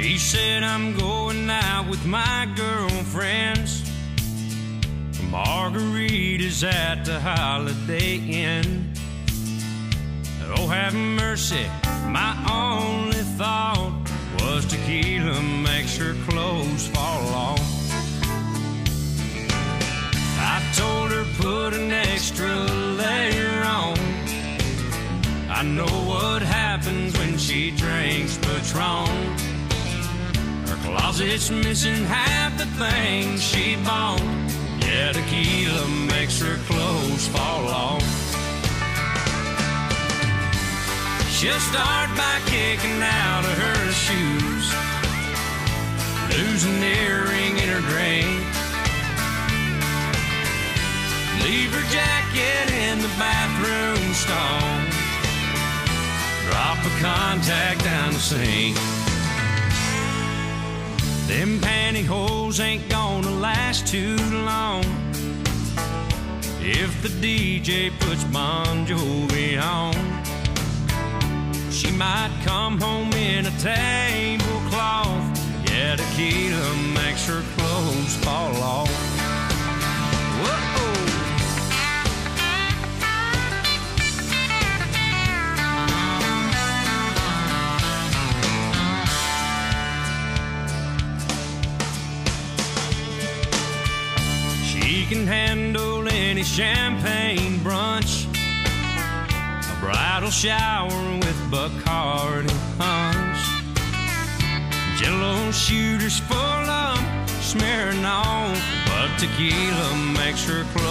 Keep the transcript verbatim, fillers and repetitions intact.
She said, I'm going out with my girlfriends for margaritas at the Holiday Inn. Oh, have mercy, my only thought was tequila makes her clothes fall off. I told her put an extra layer on. I know what happens when she drinks Patron. Her closet's missing half the things she bought. Yeah, tequila makes her clothes fall off. She'll start by kicking out of her shoes, lose an earring in her drink, leave her jacket in the bathroom stall, drop a contact down the sink. Them pantyhose ain't gonna last too long if the D J puts Bon Jovi on. She might come home in a tablecloth. Yeah, tequila makes her clothes fall off. Whoa. She can handle any champagne brunch, a bridal shower with Bacardi punch, Jello shooters full of smearing on, but tequila makes her clothes